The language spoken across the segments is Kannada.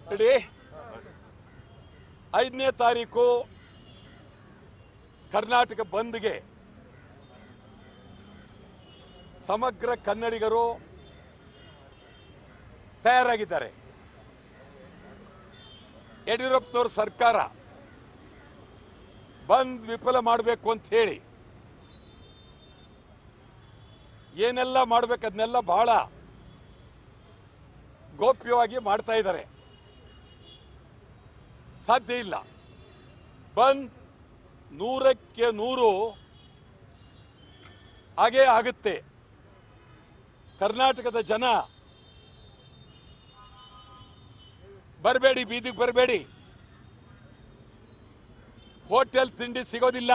ನೋಡಿ, 5ನೇ ತಾರೀಕು ಕರ್ನಾಟಕ ಬಂದ್ಗೆ ಸಮಗ್ರ ಕನ್ನಡಿಗರು ತಯಾರಾಗಿದ್ದಾರೆ. ಯಡಿಯೂರಪ್ಪನವರ ಸರ್ಕಾರ ಬಂದ್ ವಿಫಲ ಮಾಡಬೇಕು ಅಂತ ಹೇಳಿ ಏನೆಲ್ಲ ಮಾಡಬೇಕು ಅದನ್ನೆಲ್ಲ ಬಹಳ ಗೋಪ್ಯವಾಗಿ ಮಾಡ್ತಾ ಇದ್ದಾರೆ. ಸಾಧ್ಯ ಇಲ್ಲ. ಬಂದ್ 100ಕ್ಕೆ 100 ಹಾಗೇ ಆಗುತ್ತೆ. ಕರ್ನಾಟಕದ ಜನ ಬರಬೇಡಿ, ಬೀದಿಗೆ ಬರಬೇಡಿ, ಹೋಟೆಲ್ ತಿಂಡಿ ಸಿಗೋದಿಲ್ಲ,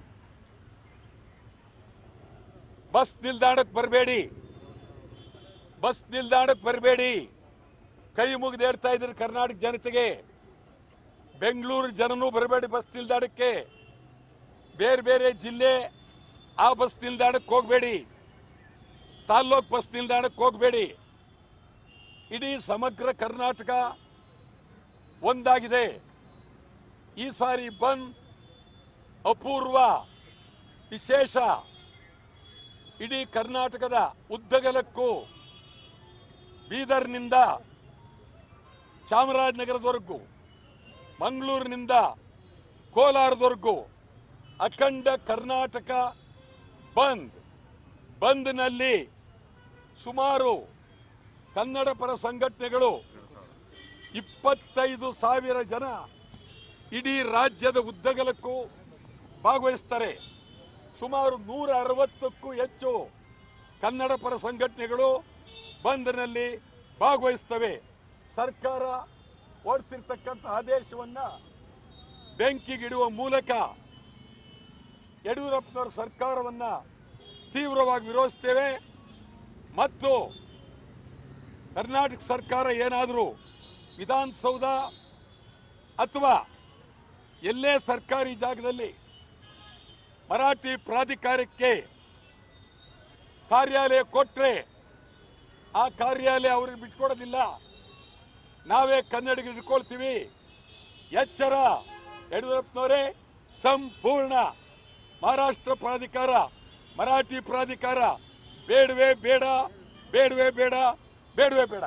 ಬಸ್ ನಿಲ್ದಾಣಕ್ಕೆ ಬರಬೇಡಿ, ಬಸ್ ನಿಲ್ದಾಣಕ್ಕೆ ಬರಬೇಡಿ, ಕೈ ಮುಗಿದು ಹೇಳ್ತಾ ಇದ್ರು ಕರ್ನಾಟಕ ಜನತೆಗೆ. ಬೆಂಗಳೂರು ಜನನೂ ಬರಬೇಡಿ ಬಸ್ ನಿಲ್ದಾಣಕ್ಕೆ, ಬೇರೆ ಬೇರೆ ಜಿಲ್ಲೆ ಆ ಬಸ್ ನಿಲ್ದಾಣಕ್ಕೆ ಹೋಗಬೇಡಿ, ತಾಲ್ಲೂಕು ಬಸ್ ನಿಲ್ದಾಣಕ್ಕೆ ಹೋಗಬೇಡಿ. ಇಡೀ ಸಮಗ್ರ ಕರ್ನಾಟಕ ಒಂದಾಗಿದೆ. ಈ ಸಾರಿ ಬಂದ್ ಅಪೂರ್ವ, ವಿಶೇಷ. ಇಡೀ ಕರ್ನಾಟಕದ ಉದ್ದಗಲಕ್ಕೂ ಬೀದರ್ನಿಂದ ಚಾಮರಾಜನಗರದವರೆಗೂ, ಮಂಗಳೂರಿನಿಂದ ಕೋಲಾರದವರೆಗೂ ಅಖಂಡ ಕರ್ನಾಟಕ ಬಂದ್. ಬಂದ್ನಲ್ಲಿ ಸುಮಾರು ಕನ್ನಡ ಪರ ಸಂಘಟನೆಗಳು 25,000 ಜನ ಇಡೀ ರಾಜ್ಯದ ಉದ್ದಗಲಕ್ಕೂ ಭಾಗವಹಿಸ್ತಾರೆ. ಸುಮಾರು 160ಕ್ಕೂ ಹೆಚ್ಚು ಕನ್ನಡ ಪರ ಸಂಘಟನೆಗಳು ಬಂದ್ನಲ್ಲಿ ಭಾಗವಹಿಸ್ತವೆ. ಸರ್ಕಾರ ಹೊರಡಿಸಿರ್ತಕ್ಕಂಥ ಆದೇಶವನ್ನ ಬೆಂಕಿಗಿಡುವ ಮೂಲಕ ಯಡಿಯೂರಪ್ಪನವರ ಸರ್ಕಾರವನ್ನ ತೀವ್ರವಾಗಿ ವಿರೋಧಿಸ್ತೇವೆ. ಮತ್ತು ಕರ್ನಾಟಕ ಸರ್ಕಾರ ಏನಾದರೂ ವಿಧಾನಸೌಧ ಅಥವಾ ಎಲ್ಲೇ ಸರ್ಕಾರಿ ಜಾಗದಲ್ಲಿ ಮರಾಠಿ ಪ್ರಾಧಿಕಾರಕ್ಕೆ ಕಾರ್ಯಾಲಯ ಕೊಟ್ಟರೆ ಆ ಕಾರ್ಯಾಲಯ ಅವ್ರಿಗೆ ಬಿಟ್ಕೊಡೋದಿಲ್ಲ, ನಾವೇ ಕನ್ನಡಿಗರು ಇಟ್ಕೊಳ್ತೀವಿ. ಎಚ್ಚರ ಯಡಿಯೂರಪ್ಪನವರೇ, ಸಂಪೂರ್ಣ ಮಹಾರಾಷ್ಟ್ರ ಪ್ರಾಧಿಕಾರ, ಮರಾಠಿ ಪ್ರಾಧಿಕಾರ ಬೇಡವೇ ಬೇಡ, ಬೇಡವೇ ಬೇಡ, ಬೇಡವೇ ಬೇಡ.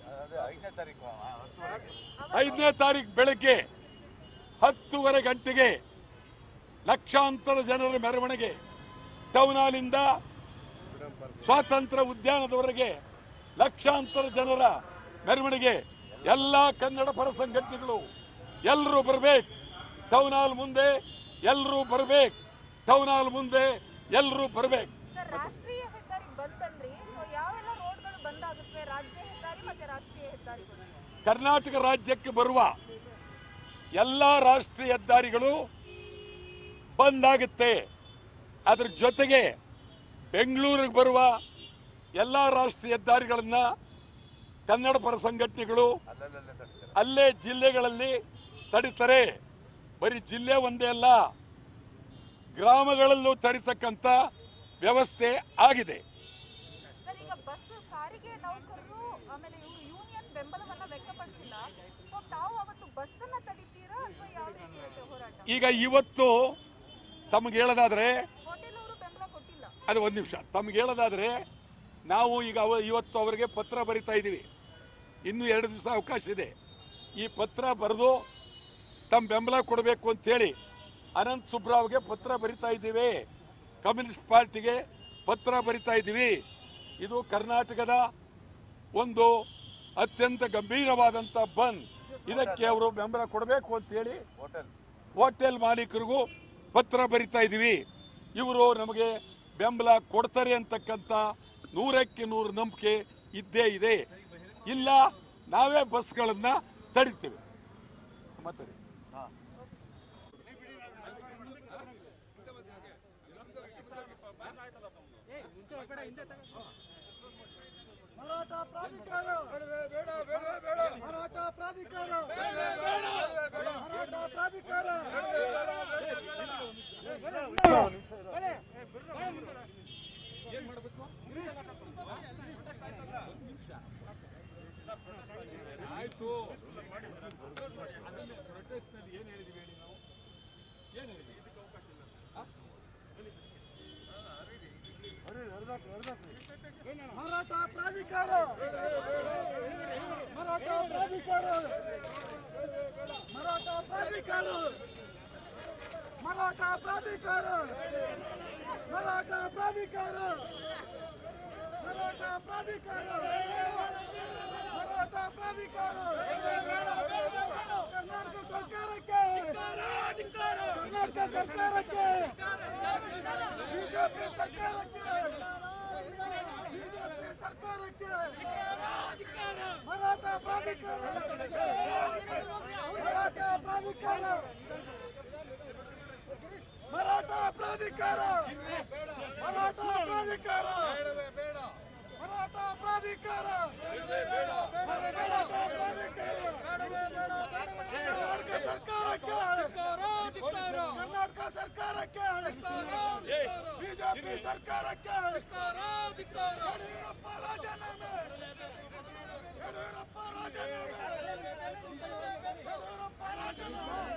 5ನೇ ತಾರೀಕು ಬೆಳಗ್ಗೆ 10:30 ಗಂಟೆಗೆ ಲಕ್ಷಾಂತರ ಜನರ ಮೆರವಣಿಗೆ ಟೌನ್ ಹಾಲಿಂದ ಸ್ವಾತಂತ್ರ್ಯ ಉದ್ಯಾನದವರೆಗೆ ಲಕ್ಷಾಂತರ ಜನರ ಮೆರವಣಿಗೆ. ಎಲ್ಲ ಕನ್ನಡ ಪರ ಸಂಘಟನೆಗಳು ಎಲ್ಲರೂ ಬರಬೇಕು. ಟೌನ್ ಹಾಲ್ ಮುಂದೆ ಎಲ್ಲರೂ ಬರಬೇಕು. ಟೌನ್ ಹಾಲ್ ಮುಂದೆ ಎಲ್ಲರೂ ಬರಬೇಕು. ರಾಷ್ಟ್ರೀಯ ಹೆದ್ದಾರಿ ಬಂತಂದ್ರಿ, ಯಾವೆಲ್ಲ ರೋಡ್ಗಳು ಬಂದ್ ಆಗುತ್ತೆ? ರಾಜ್ಯ ಹೆದ್ದಾರಿ ಮತ್ತೆ ರಾಷ್ಟ್ರೀಯ ಹೆದ್ದಾರಿಗಳು. ಕರ್ನಾಟಕ ರಾಜ್ಯಕ್ಕೆ ಬರುವ ಎಲ್ಲ ರಾಷ್ಟ್ರೀಯ ಹೆದ್ದಾರಿಗಳು ಬಂದ್ ಆಗುತ್ತೆ. ಅದ್ರ ಜೊತೆಗೆ ಬೆಂಗಳೂರಿಗೆ ಬರುವ ಎಲ್ಲ ರಾಷ್ಟ್ರೀಯ ಹೆದ್ದಾರಿಗಳನ್ನ ಕನ್ನಡ ಪರ ಸಂಘಟನೆಗಳು ಅಲ್ಲೇ ಜಿಲ್ಲೆಗಳಲ್ಲಿ ತಡಿತಾರೆ. ಬರೀ ಜಿಲ್ಲೆ ಒಂದೇ ಅಲ್ಲ, ಗ್ರಾಮಗಳಲ್ಲೂ ತಡಿತಕ್ಕಂಥ ವ್ಯವಸ್ಥೆ ಆಗಿದೆ. ಸರ್, ಈಗ ಬಸ್ ಸಾರಿಗೆ ನೌಕರರು ಆಮೇಲೆ ಯೂನಿಯನ್ ಬೆಂಬಲವನ್ನ ವ್ಯಕ್ತಪಡಿಸಿಲ್ಲ. ಸೊ ತಾವು ಅವತ್ತು ಬಸ್ ಅನ್ನ ತಡಿತೀರಾ ಅಥವಾ ಯಾವ ರೀತಿ ಹೋರಾಟ? ಈಗ ಇವತ್ತು ತಮಗೆ ಹೇಳೋದಾದ್ರೆ, ಹೋಟೆಲ್ ಅವರು ಬೆಂಬಲ ಕೊಟ್ಟಿಲ್ಲ. ಅದು ಒಂದು ನಿಮಿಷ, ತಮಗೆ ಹೇಳೋದಾದ್ರೆ ನಾವು ಈಗ ಇವತ್ತು ಅವರಿಗೆ ಪತ್ರ ಬರಿತಾ ಇದ್ದೀವಿ. ಇನ್ನೂ 2 ದಿವಸ ಅವಕಾಶ ಇದೆ. ಈ ಪತ್ರ ಬರೆದು ತಮ್ಮ ಬೆಂಬಲ ಕೊಡಬೇಕು ಅಂತೇಳಿ ಅನಂತ್ ಸುಬ್ರಾವ್ಗೆ ಪತ್ರ ಬರಿತಾ ಇದ್ದೀವಿ. ಕಮ್ಯುನಿಸ್ಟ್ ಪಾರ್ಟಿಗೆ ಪತ್ರ ಬರಿತಾ ಇದ್ದೀವಿ. ಇದು ಕರ್ನಾಟಕದ ಒಂದು ಅತ್ಯಂತ ಗಂಭೀರವಾದಂಥ ಬಂದ್. ಇದಕ್ಕೆ ಅವರು ಬೆಂಬಲ ಕೊಡಬೇಕು ಅಂತೇಳಿ ಹೋಟೆಲ್ ಮಾಲೀಕರಿಗೂ ಪತ್ರ ಬರಿತಾ ಇದ್ದೀವಿ. ಇವರು ನಮಗೆ ಬೆಂಬಲ ಕೊಡ್ತಾರೆ ಅಂತಕ್ಕಂಥ 100ಕ್ಕೆ 100 ನಂಬಿಕೆ ಇದ್ದೇ ಇದೆ. ಇಲ್ಲ ನಾವೇ ಬಸ್ಗಳನ್ನ ತಡಿತೀವಿ. ಮತ್ತೆ ಮರಾಠ ಪ್ರಾಧಿಕಾರ, ಮರಾಠ ಪ್ರಾಧಿಕಾರ, ಮರಾಠ ಪ್ರಾಧಿಕಾರ. ಏನ್ ಮಾಡಬೇಕು? ಆಯ್ತು. ಅದನ್ನೇ ಪ್ರೊಟೆಸ್ಟ್ನಲ್ಲಿ ಏನು ಹೇಳಿದ್ವಿ ಹೇಳಿ ನಾವು ಏನು ಹೇಳಿದ್ವಿ ಆ? ಮರಾಠ ಪ್ರಾಧಿಕಾರ ಮರಾಠ ಪ್ರಾಧಿಕಾರ ಮರಾಠ ಪ್ರಾಧಿಕಾರ ಮರಾಠ ಪ್ರಾಧಿಕಾರ ಮರಾಠ ಪ್ರಾಧಿಕಾರ ಮರಾಠ ಪ್ರಾಧಿಕಾರ ಮರಾಠ ಪ್ರಾಧಿಕಾರ ಕರ್ನಾಟಕ ಸರ್ಕಾರಕ್ಕೆ ಕರ್ನಾಟಕ ಸರ್ಕಾರಕ್ಕೆ ಬಿಜೆಪಿ ಸರ್ಕಾರಕ್ಕೆ ಬಿಜೆಪಿ ಸರ್ಕಾರಕ್ಕೆ ಮರಾಠ ಪ್ರಾಧಿಕಾರ ಮರಾಠ ಪ್ರಾಧಿಕಾರ ಮರಾಠ ಪ್ರಾಧಿಕಾರ ಮರಾಠ ಪ್ರಾಧಿಕಾರ ಮರಾಠ ಪ್ರಾಧಿಕಾರ ಮರಾಠ ಪ್ರಾಧಿಕಾರ ಕರ್ನಾಟಕ ಸರ್ಕಾರಕ್ಕೆ ಕರ್ನಾಟಕ ಸರ್ಕಾರಕ್ಕೆ ಬಿಜೆಪಿ ಸರ್ಕಾರಕ್ಕೆ ಯಡಿಯೂರಪ್ಪ ರಾಜೀನಾಮೆ ಯಡಿಯೂರಪ್ಪ ರಾಜೀನಾಮೆ ಯಡಿಯೂರಪ್ಪ ರಾಜೀನಾಮೆ